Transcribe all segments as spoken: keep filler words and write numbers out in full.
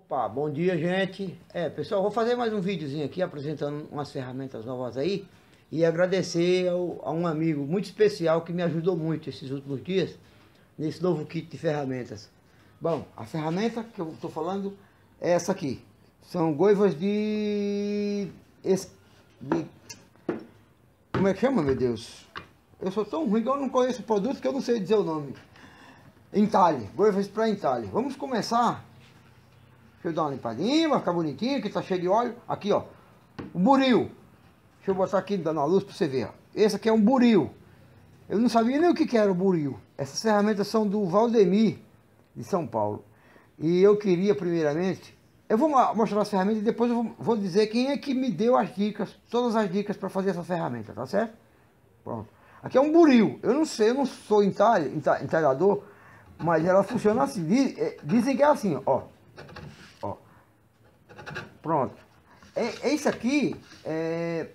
Opa, bom dia, gente. É, pessoal, vou fazer mais um videozinho aqui apresentando umas ferramentas novas aí e agradecer ao, a um amigo muito especial que me ajudou muito esses últimos dias nesse novo kit de ferramentas. Bom, a ferramenta que eu estou falando é essa aqui. São goivas de, de... Como é que chama, meu Deus? Eu sou tão ruim que eu não conheço o produto que eu não sei dizer o nome. Entalhe, goivas para entalhe. Vamos começar. Deixa eu dar uma limpadinha, vai ficar bonitinho, que tá cheio de óleo. Aqui, ó, o buril. Deixa eu botar aqui dando a luz para você ver, ó. Esse aqui é um buril. Eu não sabia nem o que que era o buril. Essas ferramentas são do Valdemir, de São Paulo. E eu queria, primeiramente, eu vou mostrar as ferramentas e depois eu vou dizer quem é que me deu as dicas, todas as dicas para fazer essa ferramenta, tá certo? Pronto. Aqui é um buril. Eu não sei, eu não sou entalhe, entalhador, mas ela funciona assim. Dizem que é assim, ó. Ó. Pronto. É, esse aqui é,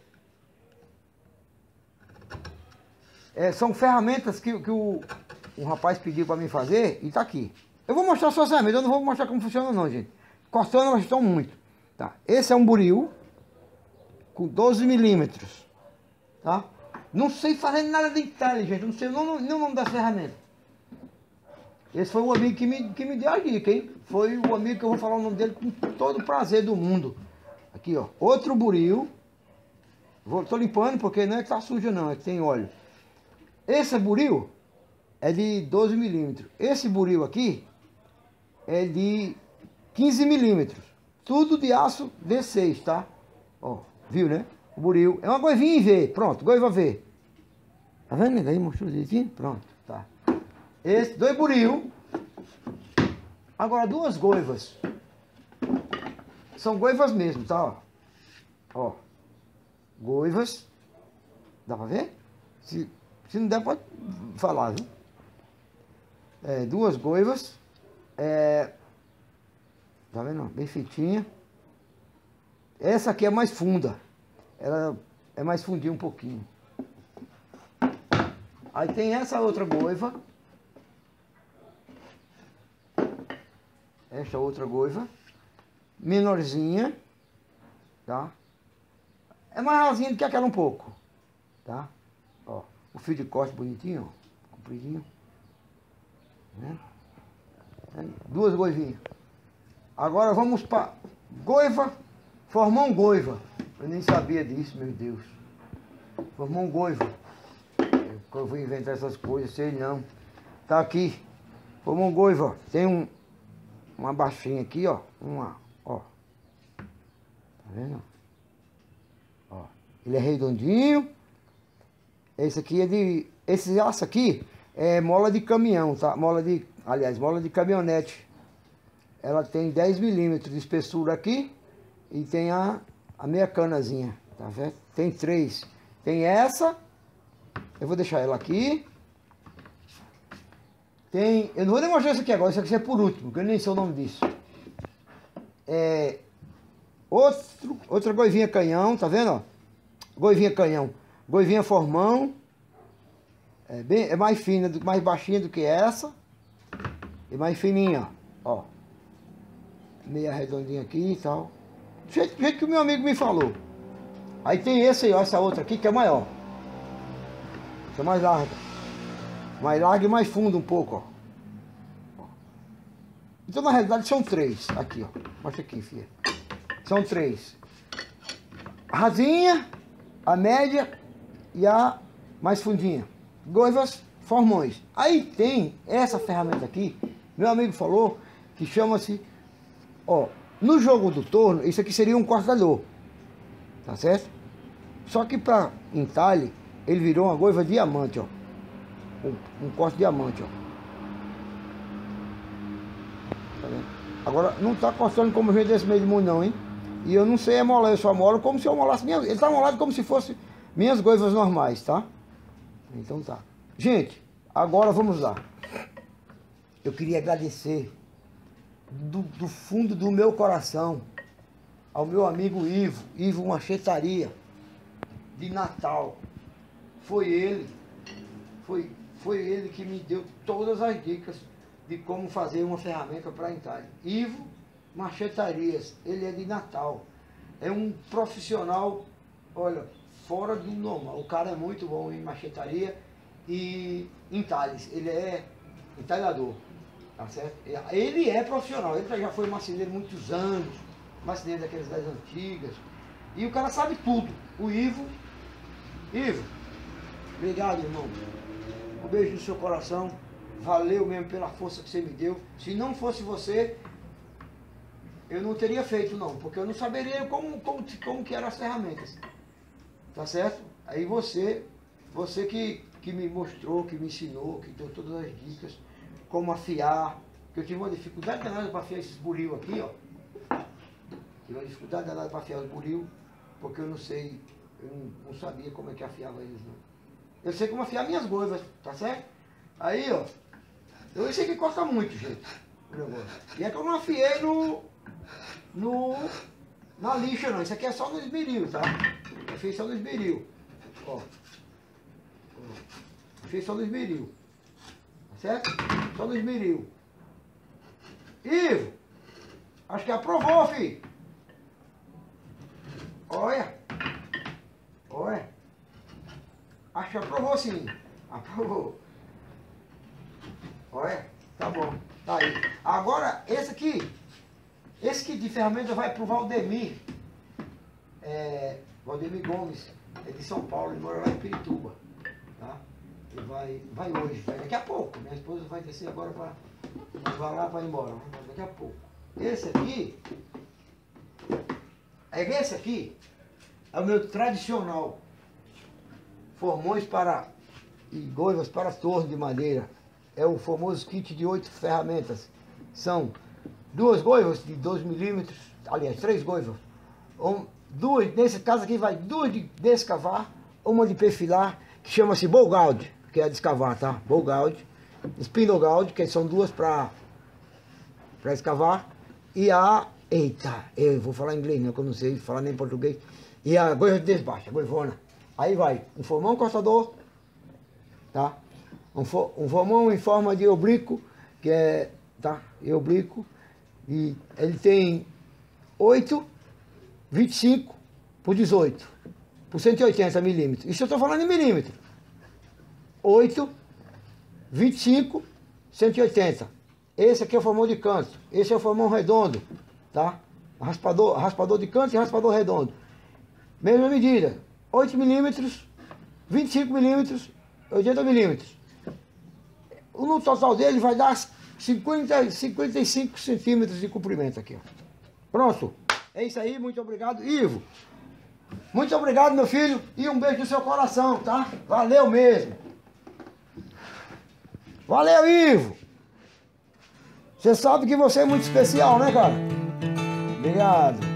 é, são ferramentas que, que o, o rapaz pediu para mim fazer e tá aqui. Eu vou mostrar só as ferramentas, eu não vou mostrar como funciona não, gente. Cortando elas estão muito. Tá. Esse é um buril com doze milímetros. Tá? Não sei fazer nada de entalhe, gente. Não sei nem o nome das ferramentas. Esse foi o amigo que me, que me deu a dica, hein? Foi o amigo que eu vou falar o nome dele com todo o prazer do mundo. Aqui, ó. Outro buril. Vou, tô limpando porque não é que tá sujo não, é que tem óleo. Esse buril é de doze milímetros. Esse buril aqui é de quinze milímetros. Tudo de aço D seis, tá? Ó, viu, né? O buril. É uma goivinha em V. Pronto, goiva V. Tá vendo? Aí mostrou direitinho? Pronto, tá. Esse, dois buril. Agora duas goivas. São goivas mesmo, tá? Ó, ó. Goivas. Dá pra ver? Se, se não der, pode falar, viu? É, duas goivas. É, tá vendo? Bem feitinha. Essa aqui é mais funda. Ela é mais fundinha um pouquinho. Aí tem essa outra goiva. Esta outra goiva, menorzinha, tá? É mais rasinha do que aquela um pouco, tá? Ó, o fio de corte bonitinho, ó, compridinho, né? Aí, duas goivinhas. Agora vamos para goiva, formão goiva. Eu nem sabia disso, meu Deus. Formão goiva. Eu vou inventar essas coisas, sei não. Tá aqui, formão goiva. Tem um uma baixinha aqui, ó, uma, ó, tá vendo? Ó, ele é redondinho. Esse aqui é de, esse aço aqui é mola de caminhão, tá? Mola de, aliás, mola de caminhonete. Ela tem dez milímetros de espessura aqui e tem a, a meia canazinha, tá vendo? Tem três. Tem essa, eu vou deixar ela aqui. Tem, eu não vou demonstrar isso aqui agora, isso aqui é por último, porque eu nem sei o nome disso. É, outro, outra goivinha canhão, tá vendo? Ó? Goivinha canhão, goivinha formão. É, bem, é mais fina, mais baixinha do que essa. E mais fininha, ó. Meia redondinha aqui e tal. Do jeito, do jeito que o meu amigo me falou. Aí tem esse aí, ó, essa outra aqui que é maior. Essa é mais larga. Mais larga e mais fundo um pouco, ó. Então na realidade são três. Aqui, ó. Mostra aqui, filha. São três. A rasinha, a média e a mais fundinha. Goivas, formões. Aí tem essa ferramenta aqui. Meu amigo falou que chama-se, ó, no jogo do torno, isso aqui seria um cortador. Tá certo? Só que para entalhe, ele virou uma goiva diamante, ó. Um, um corte de diamante, ó. Tá vendo? Agora não tá cortando como gente desse meio de mundo não, hein? E eu não sei amolar, eu só amolo como se eu amolasse minhas. Ele tá amolado como se fosse minhas goivas normais, tá? Então tá. Gente, agora vamos lá. Eu queria agradecer do, do fundo do meu coração ao meu amigo Ivo, Ivo Machetaria, de Natal. Foi ele, foi Foi ele que me deu todas as dicas de como fazer uma ferramenta para entalhe. Ivo, Machetarias. Ele é de Natal. É um profissional, olha, fora do normal. O cara é muito bom em machetaria e entalhes. Ele é entalhador, tá certo? Ele é profissional. Ele já foi marceneiro muitos anos, marceneiro daqueles das antigas. E o cara sabe tudo. O Ivo. Ivo, obrigado, irmão. Um beijo no seu coração. Valeu mesmo pela força que você me deu. Se não fosse você, eu não teria feito não, porque eu não saberia como, como, como que eram as ferramentas. Tá certo? Aí você, você que, que me mostrou, que me ensinou, que deu todas as dicas, como afiar, que eu tive uma dificuldade danada para afiar esses buril aqui, ó. Tive uma dificuldade danada para afiar os buril, porque eu não sei, eu não, não sabia como é que afiava eles não. Eu sei como afiar minhas goivas, tá certo? Aí, ó, eu sei que corta muito, gente, o negócio. E é que eu não afiei no, no, na lixa não, isso aqui é só no esmeril, tá? Eu fiz só no esmeril, ó. ó. Eu fiz só no esmeril, tá certo? Só no esmeril. Ivo, acho que aprovou, filho. Olha, olha. Acho que aprovou sim, aprovou. Olha, tá bom, tá aí. Agora, esse aqui, esse aqui de ferramenta vai pro Valdemir, é, Valdemir Gomes, é de São Paulo, ele mora lá em Pirituba, tá? Ele vai, vai hoje, vai daqui a pouco, minha esposa vai descer agora para, vai lá para ir embora, daqui a pouco. Esse aqui, é esse aqui, é o meu tradicional, formões para, e goivas para torno de madeira. É o famoso kit de oito ferramentas. São duas goivas de doze milímetros, aliás, três goivas. Um, duas, nesse caso aqui vai duas de, de escavar, uma de perfilar, que chama-se Bogaldi, que é de escavar, tá? Bogaldi. Spinogald, que são duas para para escavar. E a, eita, eu vou falar inglês, não, que eu não sei falar nem português. E a goiva de desbaixo, a goivona. Aí vai um formão cortador, tá? Um, for, um formão em forma de oblíquo, que é, tá, e oblíquo, e ele tem oito, vinte e cinco por dezoito, por cento e oitenta milímetros. Isso eu estou falando em milímetro. oito, vinte e cinco, cento e oitenta. Esse aqui é o formão de canto, esse é o formão redondo, tá? Raspador, raspador de canto e raspador redondo. Mesma medida, oito milímetros, vinte e cinco milímetros, oitenta milímetros. No total dele vai dar cinquenta, cinquenta e cinco centímetros de comprimento aqui, ó. Pronto. É isso aí, muito obrigado. Ivo, muito obrigado, meu filho, e um beijo no seu coração, tá? Valeu mesmo. Valeu, Ivo. Você sabe que você é muito especial, né, cara? Obrigado.